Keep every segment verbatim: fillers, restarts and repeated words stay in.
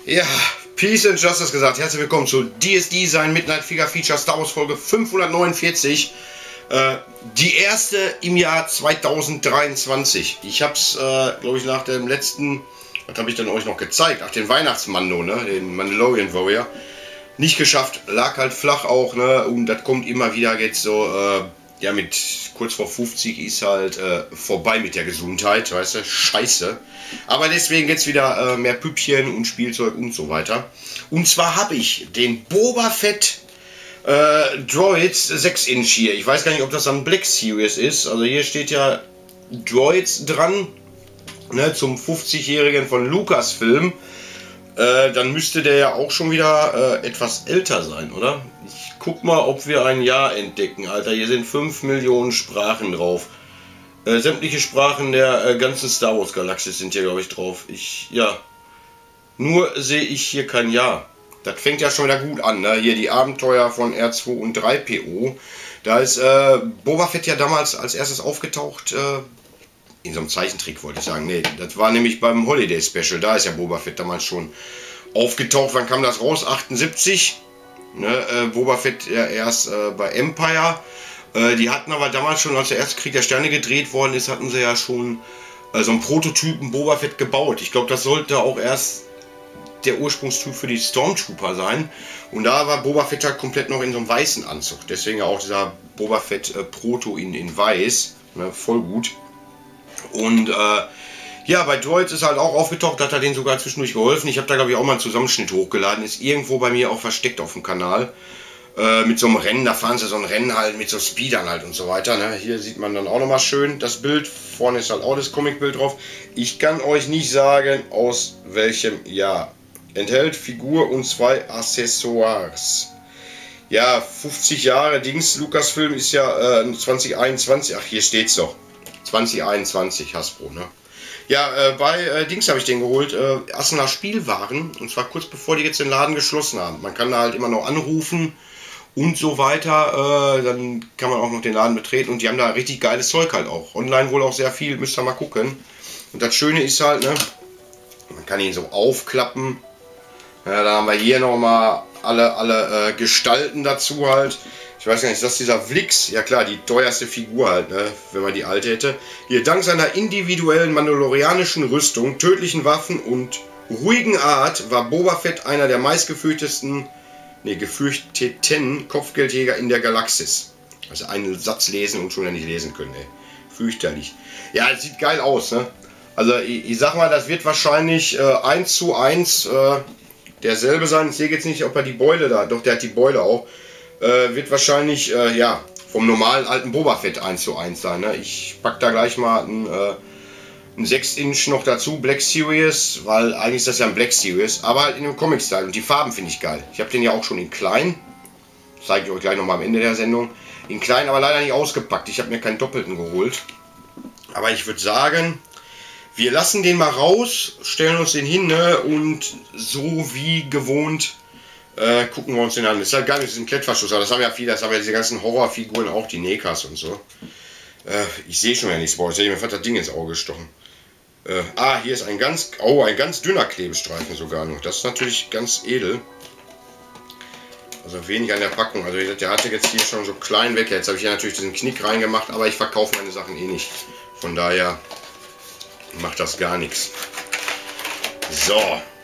Ja, Peace and Justice gesagt. Herzlich willkommen zu D S D sein Midnight Figure Feature Star Wars Folge fünfhundertneunundvierzig. Äh, die erste im Jahr zweitausenddreiundzwanzig. Ich hab's, äh, glaube ich, nach dem letzten, was habe ich denn euch noch gezeigt? Ach, den Weihnachtsmando, ne? Den Mandalorian Warrior. Nicht geschafft, lag halt flach auch, ne? Und das kommt immer wieder jetzt so, äh, ja, mit kurz vor fünfzig ist halt äh, vorbei mit der Gesundheit, weißt du, scheiße. Aber deswegen jetzt wieder äh, mehr Püppchen und Spielzeug und so weiter. Und zwar habe ich den Boba Fett äh, Droids sechs Inch hier. Ich weiß gar nicht, ob das am Black Series ist. Also hier steht ja Droids dran, ne, zum fünfzigjährigen von Lucasfilm. Äh, dann müsste der ja auch schon wieder äh, etwas älter sein, oder? Ich guck mal, ob wir ein Jahr entdecken, Alter. Hier sind fünf Millionen Sprachen drauf. Äh, sämtliche Sprachen der äh, ganzen Star Wars Galaxie sind hier, glaube ich, drauf. Ich, ja. Nur sehe ich hier kein Jahr. Das fängt ja schon wieder gut an, ne? Hier die Abenteuer von R zwei und drei P O. Da ist äh, Boba Fett ja damals als erstes aufgetaucht, äh, in so einem Zeichentrick wollte ich sagen. Nee, das war nämlich beim Holiday Special. Da ist ja Boba Fett damals schon aufgetaucht. Wann kam das raus? achtundsiebzig. Ne, äh, Boba Fett ja erst äh, bei Empire. Äh, die hatten aber damals schon, als der erste Krieg der Sterne gedreht worden ist, hatten sie ja schon äh, so einen Prototypen Boba Fett gebaut. Ich glaube, das sollte auch erst der Ursprungstyp für die Stormtrooper sein. Und da war Boba Fett halt komplett noch in so einem weißen Anzug. Deswegen auch dieser Boba Fett äh, Proto in, in weiß. Ne, voll gut. Und äh, ja, bei Droids ist halt auch aufgetaucht, hat er den sogar zwischendurch geholfen. Ich habe da, glaube ich, auch mal einen Zusammenschnitt hochgeladen. Ist irgendwo bei mir auch versteckt auf dem Kanal. Äh, mit so einem Rennen, da fahren sie so ein Rennen halt mit so Speedern halt und so weiter. Ne? Hier sieht man dann auch nochmal schön das Bild. Vorne ist halt auch das Comicbild drauf. Ich kann euch nicht sagen, aus welchem Jahr. Enthält Figur und zwei Accessoires. Ja, fünfzig Jahre Dings. Lucasfilm ist ja äh, zweitausendeinundzwanzig. Ach, hier steht's doch. zweitausendeinundzwanzig Hasbro, ne? Ja, äh, bei äh, Dings habe ich den geholt, äh, Assener Spielwaren, und zwar kurz bevor die jetzt den Laden geschlossen haben. Man kann da halt immer noch anrufen und so weiter, äh, dann kann man auch noch den Laden betreten und die haben da richtig geiles Zeug halt auch. Online wohl auch sehr viel, müsst ihr mal gucken. Und das Schöne ist halt, ne, man kann ihn so aufklappen. Ja, da haben wir hier nochmal alle, alle äh, Gestalten dazu halt. Ich weiß gar nicht, ist das dieser Vlix? Ja klar, die teuerste Figur halt, ne, wenn man die alte hätte. Hier, dank seiner individuellen mandalorianischen Rüstung, tödlichen Waffen und ruhigen Art war Boba Fett einer der meistgefürchtesten, ne, gefürchteten Kopfgeldjäger in der Galaxis. Also einen Satz lesen und schon nicht lesen können, ey. Fürchterlich. Ja, das sieht geil aus, ne. Also ich, ich sag mal, das wird wahrscheinlich äh, eins zu eins äh, derselbe sein. Ich sehe jetzt nicht, ob er die Beule da, doch der hat die Beule auch. Äh, wird wahrscheinlich, äh, ja, vom normalen alten Boba Fett eins zu eins sein. Ne? Ich packe da gleich mal ein, äh, ein sechs Inch noch dazu, Black Series, weil eigentlich ist das ja ein Black Series, aber halt in dem Comic-Style. Und die Farben finde ich geil. Ich habe den ja auch schon in klein. Zeige ich euch gleich nochmal am Ende der Sendung. In klein, aber leider nicht ausgepackt. Ich habe mir keinen doppelten geholt. Aber ich würde sagen, wir lassen den mal raus, stellen uns den hin, ne? Und so wie gewohnt Äh, gucken wir uns den an. Das ist halt geil mit diesem Klettverschluss, aber das haben ja viele, das haben ja diese ganzen Horrorfiguren, auch die Nekas und so. Äh, ich sehe schon ja nichts, boah, jetzt hätte ich mir fast das Ding ins Auge gestochen. Äh, ah, hier ist ein ganz, oh, ein ganz dünner Klebestreifen sogar noch. Das ist natürlich ganz edel. Also wenig an der Packung. Also der hatte jetzt hier schon so klein weg. Jetzt habe ich hier natürlich diesen Knick reingemacht, aber ich verkaufe meine Sachen eh nicht. Von daher macht das gar nichts. So.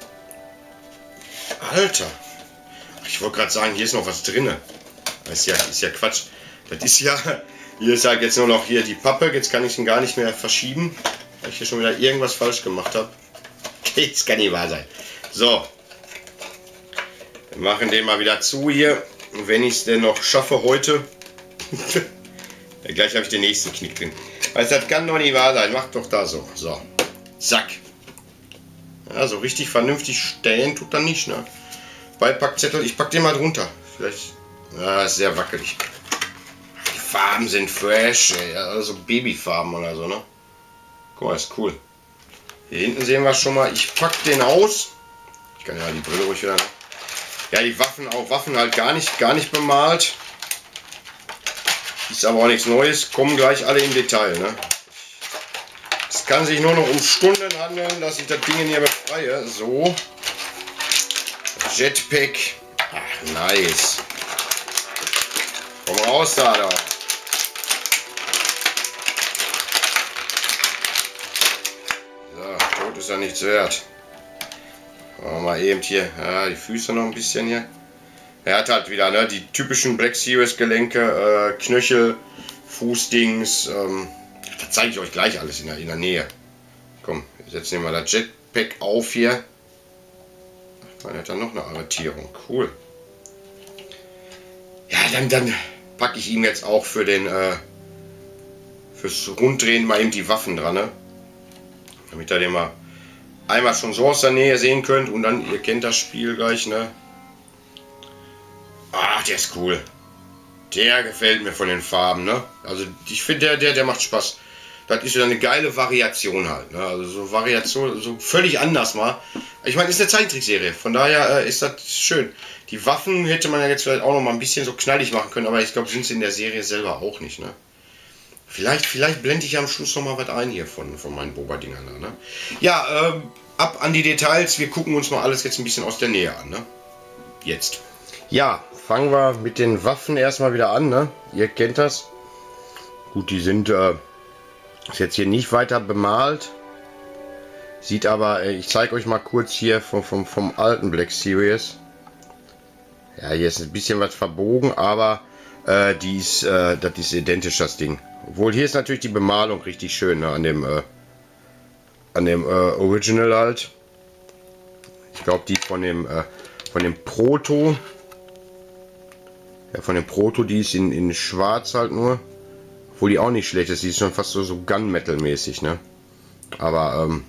Alter. Ich wollte gerade sagen, hier ist noch was drin. Das ist ja, ist ja Quatsch. Das ist ja, hier ist halt jetzt nur noch hier die Pappe. Jetzt kann ich ihn gar nicht mehr verschieben, weil ich hier schon wieder irgendwas falsch gemacht habe. Das kann nicht wahr sein. So. Wir machen den mal wieder zu hier. Wenn ich es denn noch schaffe heute. Ja, gleich habe ich den nächsten Knick drin. Also das kann doch nicht wahr sein. Macht doch da so. So. Zack. Ja, so richtig vernünftig stellen tut dann nicht, ne? Beipackzettel, ich pack den mal drunter. Vielleicht. Ja, ist sehr wackelig. Die Farben sind fresh, ey. Also Babyfarben oder so, ne? Guck mal, ist cool. Hier hinten sehen wir schon mal. Ich pack den aus. Ich kann ja die Brille ruhig wieder. Ja, die Waffen auch. Waffen halt gar nicht, gar nicht bemalt. Ist aber auch nichts Neues. Kommen gleich alle im Detail, ne? Es kann sich nur noch um Stunden handeln, dass ich das Ding hier befreie. So. Jetpack. Ach, nice. Komm raus da, da. So, tot ist ja nichts wert. Machen wir mal eben hier, ja, die Füße noch ein bisschen hier. Er hat halt wieder, ne, die typischen Black Series Gelenke, äh, Knöchel, Fußdings. Ähm, das zeige ich euch gleich alles in der, in der Nähe. Komm, jetzt nehmen wir das Jetpack auf hier. Man hat dann noch eine Arretierung, cool. Ja, dann, dann packe ich ihm jetzt auch für den, äh, fürs Runddrehen mal eben die Waffen dran, ne? Damit ihr den mal einmal schon so aus der Nähe sehen könnt und dann, ihr kennt das Spiel gleich, ne? Ach, der ist cool. Der gefällt mir von den Farben, ne? Also ich finde, der, der, der macht Spaß. Das ist wieder eine geile Variation halt, ne? Also so Variation, so völlig anders mal. Ich meine, ist eine Zeichentrickserie, von daher äh, ist das schön. Die Waffen hätte man ja jetzt vielleicht auch noch mal ein bisschen so knallig machen können, aber ich glaube, sind sie in der Serie selber auch nicht, ne? Vielleicht, vielleicht blende ich am Schluss noch mal was ein hier von, von meinen Boba-Dingern da, ne? Ja, ähm, ab an die Details. Wir gucken uns mal alles jetzt ein bisschen aus der Nähe an, ne? Jetzt. Ja, fangen wir mit den Waffen erstmal wieder an, ne? Ihr kennt das. Gut, die sind äh, ist jetzt hier nicht weiter bemalt. Sieht aber, äh, ich zeige euch mal kurz hier vom, vom, vom alten Black Series. Ja, hier ist ein bisschen was verbogen, aber äh, die ist, äh, das ist identisch, das Ding. Obwohl hier ist natürlich die Bemalung richtig schön, ne? An dem, äh, an dem äh, Original halt. Ich glaube, die von dem, äh, von dem Proto. Ja, von dem Proto, die ist in, in schwarz halt nur. Obwohl die auch nicht schlecht ist. Die ist schon fast so, so Gunmetal-mäßig, ne? Aber, ähm...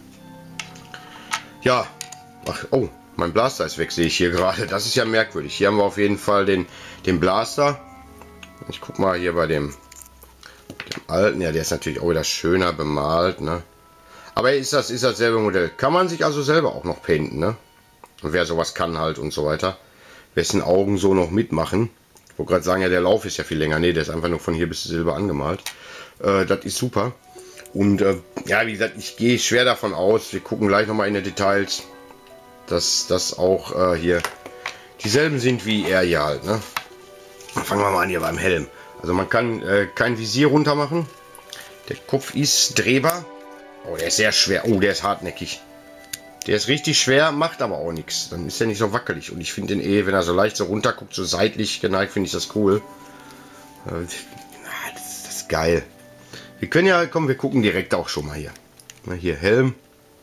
ja. Ach, oh, mein Blaster ist weg, sehe ich hier gerade. Das ist ja merkwürdig. Hier haben wir auf jeden Fall den, den Blaster. Ich guck mal hier bei dem, dem alten. Ja, der ist natürlich auch wieder schöner bemalt, ne? Aber ist das, ist dasselbe Modell. Kann man sich also selber auch noch painten, ne? Und wer sowas kann halt und so weiter. Wessen Augen so noch mitmachen. Ich wollte gerade sagen, ja, der Lauf ist ja viel länger. Ne, der ist einfach nur von hier bis Silber angemalt. Äh, das ist super. Und äh, ja, wie gesagt, ich gehe schwer davon aus, wir gucken gleich nochmal in die Details, dass das auch äh, hier dieselben sind wie er hier halt. Ne? Dann fangen wir mal an hier beim Helm. Also man kann äh, kein Visier runter machen. Der Kopf ist drehbar. Oh, der ist sehr schwer. Oh, der ist hartnäckig. Der ist richtig schwer, macht aber auch nichts. Dann ist er nicht so wackelig. Und ich finde den eh, wenn er so leicht so runter guckt, so seitlich geneigt, finde ich das cool. Das, das ist geil. Wir können ja, komm, wir gucken direkt auch schon mal hier. Na, hier, Helm.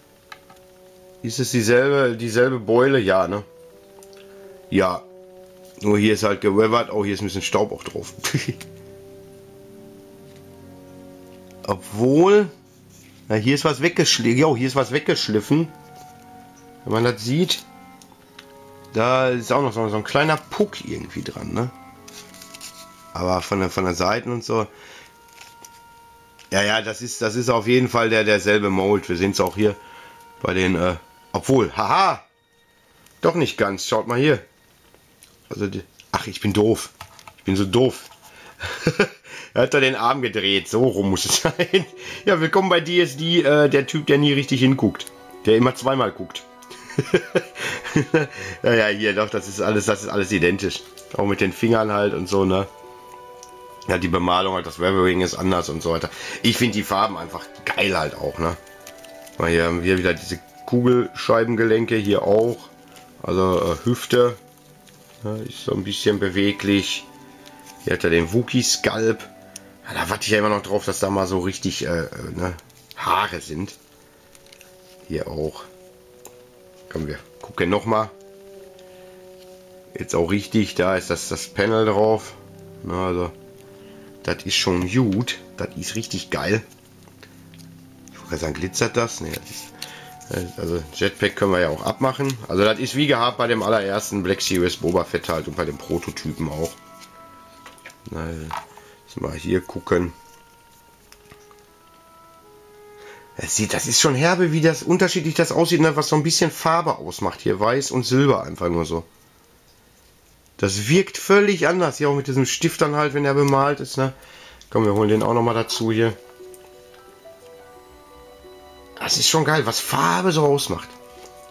Ist es dieselbe, dieselbe Beule? Ja, ne? Ja. Nur hier ist halt geweathert. Oh, hier ist ein bisschen Staub auch drauf. Obwohl, na, hier ist was weggeschliffen. Ja, hier ist was weggeschliffen. Wenn man das sieht, da ist auch noch so, so ein kleiner Puck irgendwie dran, ne? Aber von der, von der Seite und so. Ja, ja, das ist, das ist auf jeden Fall der derselbe Mold. Wir sehen es auch hier bei den, äh, obwohl, haha, doch nicht ganz. Schaut mal hier. Also, die, ach, ich bin doof. Ich bin so doof. Er hat da den Arm gedreht. So rum muss es sein. Ja, willkommen bei D S D, äh, der Typ, der nie richtig hinguckt. Der immer zweimal guckt. Ja, ja, hier doch, das ist alles, das ist alles identisch. Auch mit den Fingern halt und so, ne? Ja, die Bemalung halt, das Weathering ist anders und so weiter. Ich finde die Farben einfach geil halt auch, ne? Weil hier haben wir wieder diese Kugelscheibengelenke hier auch. Also äh, Hüfte. Ja, ist so ein bisschen beweglich. Hier hat er den Wookie-Skalp. Ja, da warte ich ja immer noch drauf, dass da mal so richtig äh, ne, Haare sind. Hier auch. Kommen wir gucken noch mal. Jetzt auch richtig, da ist das, das Panel drauf. Na, also, das ist schon gut. Das ist richtig geil. Ich wollte sagen, glitzert das? Nee, das ist, also Jetpack können wir ja auch abmachen. Also das ist wie gehabt bei dem allerersten Black Series Boba Fett halt und bei den Prototypen auch. Na, jetzt mal hier gucken. Das, sieht, das ist schon herbe, wie das unterschiedlich das aussieht, ne, was so ein bisschen Farbe ausmacht. Hier weiß und Silber einfach nur so. Das wirkt völlig anders. Hier auch mit diesem Stift dann halt, wenn er bemalt ist. Ne? Komm, wir holen den auch noch mal dazu hier. Das ist schon geil, was Farbe so ausmacht.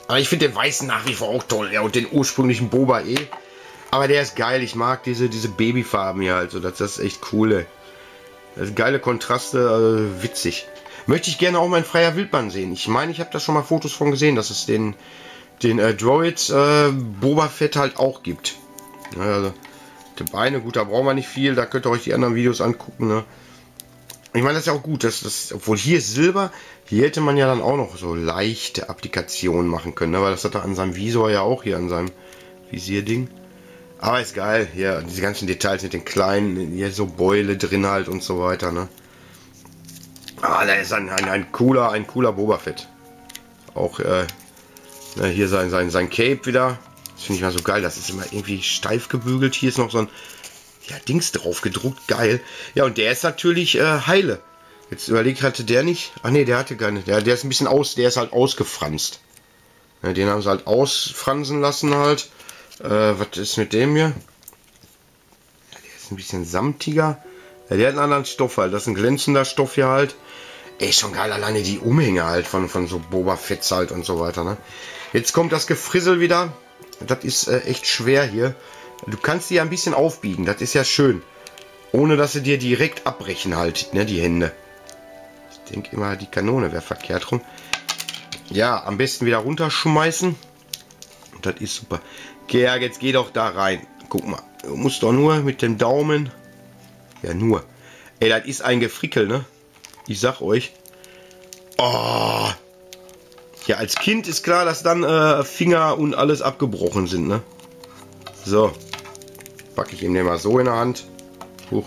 Aber ich finde den weißen nach wie vor auch toll. Ja, und den ursprünglichen Boba eh. Aber der ist geil. Ich mag diese, diese Babyfarben hier. Also das, das ist echt cool. Ey. Das sind geile Kontraste. Also witzig. Möchte ich gerne auch mal in freier Wildbahn sehen. Ich meine, ich habe da schon mal Fotos von gesehen, dass es den, den äh, Droid äh, Boba Fett halt auch gibt. Ja, also, die Beine, gut, da brauchen wir nicht viel. Da könnt ihr euch die anderen Videos angucken. Ne? Ich meine, das ist ja auch gut. Dass das, obwohl hier ist Silber, hier hätte man ja dann auch noch so leichte Applikationen machen können. Ne? Weil das hat er an seinem Visor ja auch hier, an seinem Visierding. Aber ist geil. Hier, diese ganzen Details mit den kleinen, hier so Beule drin halt und so weiter. Ne? Ah, da ist ein, ein, ein cooler, ein cooler Boba Fett. Auch äh, hier sein, sein, sein Cape wieder. Das finde ich mal so geil. Das ist immer irgendwie steif gebügelt. Hier ist noch so ein ja, Dings drauf gedruckt. Geil. Ja, und der ist natürlich äh, heile. Jetzt überlegt, hatte der nicht? Ach nee, der hatte gar nicht. Der, der ist ein bisschen aus, der ist halt ausgefranst. Ja, den haben sie halt ausfransen lassen halt. Äh, was ist mit dem hier? Ja, der ist ein bisschen samtiger. Ja, der hat einen anderen Stoff halt. Das ist ein glänzender Stoff hier halt. Ey, schon geil, alleine die Umhänge halt von, von so Boba Fett halt und so weiter, ne? Jetzt kommt das Gefrissel wieder. Das ist äh, echt schwer hier. Du kannst die ja ein bisschen aufbiegen, das ist ja schön. Ohne dass sie dir direkt abbrechen halt, ne, die Hände. Ich denke immer, die Kanone wäre verkehrt rum. Ja, am besten wieder runterschmeißen. Das ist super. Okay, jetzt geh doch da rein. Guck mal, du musst doch nur mit dem Daumen... Ja, nur. Ey, das ist ein Gefrickel, ne? Ich sag euch. Oh. Ja, als Kind ist klar, dass dann äh, Finger und alles abgebrochen sind, ne? So. Packe ich ihm den mal so in der Hand. Huch.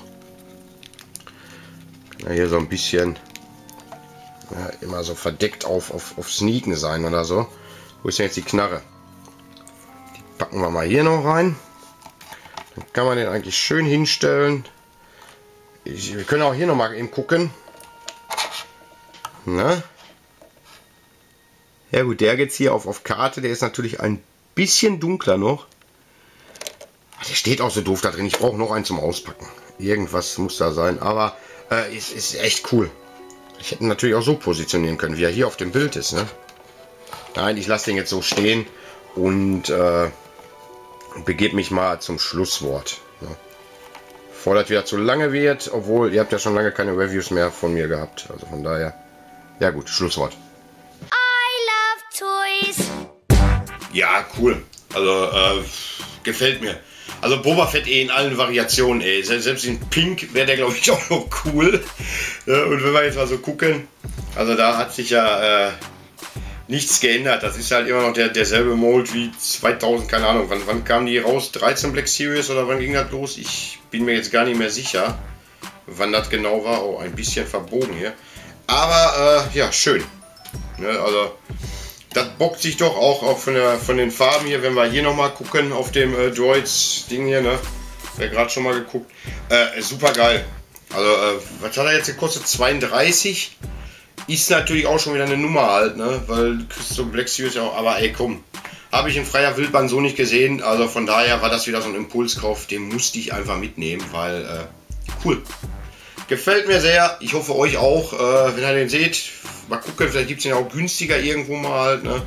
Ja, hier so ein bisschen. Ja, immer so verdeckt auf, auf, auf Sneaken sein oder so. Wo ist denn jetzt die Knarre? Die packen wir mal hier noch rein. Dann kann man den eigentlich schön hinstellen. Ich, wir können auch hier noch mal eben gucken. Na? Ja gut, der jetzt hier auf, auf Karte, der ist natürlich ein bisschen dunkler noch. Der steht auch so doof da drin. Ich brauche noch einen zum Auspacken. Irgendwas muss da sein, aber äh, ist, ist echt cool. Ich hätte ihn natürlich auch so positionieren können, wie er hier auf dem Bild ist. Ne? Nein, ich lasse den jetzt so stehen und äh, begebe mich mal zum Schlusswort. Ne? Bevor das wieder zu lange wird, obwohl ihr habt ja schon lange keine Reviews mehr von mir gehabt. Also von daher, ja gut, Schlusswort. I love toys. Ja, cool. Also, äh, gefällt mir. Also Boba Fett eh in allen Variationen, ey. Selbst in Pink wäre der, glaube ich, auch noch cool. Ja, und wenn wir jetzt mal so gucken, also da hat sich ja äh, nichts geändert. Das ist halt immer noch der, derselbe Mold wie zweitausend, keine Ahnung. Wann, wann kam die raus? dreizehn Black Series oder wann ging das los? Ich bin mir jetzt gar nicht mehr sicher, wann das genau war. Oh, ein bisschen verbogen hier. Aber äh, ja, schön. Ne, also das bockt sich doch auch, auch von, der, von den Farben hier, wenn wir hier nochmal gucken auf dem äh, Droids-Ding hier, ne? Wer gerade schon mal geguckt. Äh, super geil. Also, äh, was hat er jetzt gekostet? zweiunddreißig. Ist natürlich auch schon wieder eine Nummer halt, ne? Weil du kriegst so Black Series auch, aber ey, komm. Habe ich in freier Wildbahn so nicht gesehen. Also von daher war das wieder so ein Impulskauf, den musste ich einfach mitnehmen, weil, äh, cool. Gefällt mir sehr. Ich hoffe euch auch, äh, wenn ihr den seht. Mal gucken, vielleicht gibt es den auch günstiger irgendwo mal halt, ne?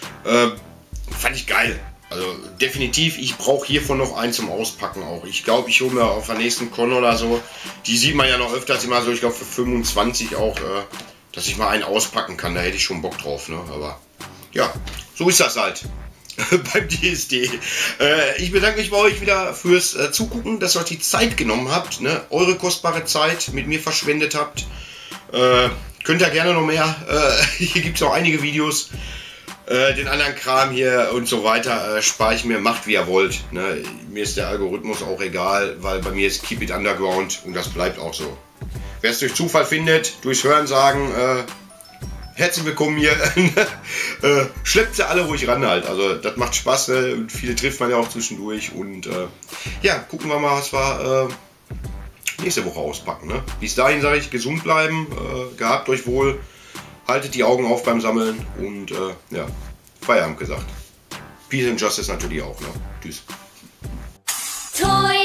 Äh, fand ich geil. Also definitiv, ich brauche hiervon noch einen zum Auspacken auch. Ich glaube, ich hole mir auf der nächsten Con oder so. Die sieht man ja noch öfters immer so, ich glaube für fünfundzwanzig auch, äh, dass ich mal einen auspacken kann. Da hätte ich schon Bock drauf, ne? Aber ja, so ist das halt. Beim D S D. Äh, ich bedanke mich bei euch wieder fürs äh, Zugucken, dass ihr euch die Zeit genommen habt, ne? Eure kostbare Zeit mit mir verschwendet habt. Äh, könnt ihr gerne noch mehr. Äh, hier gibt es noch einige Videos. Äh, den anderen Kram hier und so weiter äh, spare ich mir. Macht wie ihr wollt. Ne? Mir ist der Algorithmus auch egal, weil bei mir ist Keep It Underground und das bleibt auch so. Wer es durch Zufall findet, durchs Hören sagen, äh, herzlich willkommen hier. äh, schleppt sie alle ruhig ran halt. Also das macht Spaß, ne? Und viele trifft man ja auch zwischendurch. Und äh, ja, gucken wir mal, was wir äh, nächste Woche auspacken. Ne? Bis dahin sage ich, gesund bleiben, äh, gehabt euch wohl, haltet die Augen auf beim Sammeln und äh, ja, Feierabend gesagt. Peace and Justice natürlich auch. Ne? Tschüss. Toy